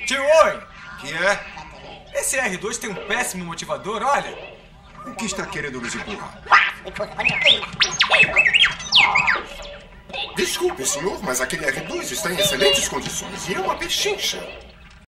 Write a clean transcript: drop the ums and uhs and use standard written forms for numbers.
Tio Oi! Que é? Esse R2 tem um péssimo motivador, olha. O que está querendo nos empurrar? Desculpe, senhor, mas aquele R2 está em excelentes condições e é uma pechincha.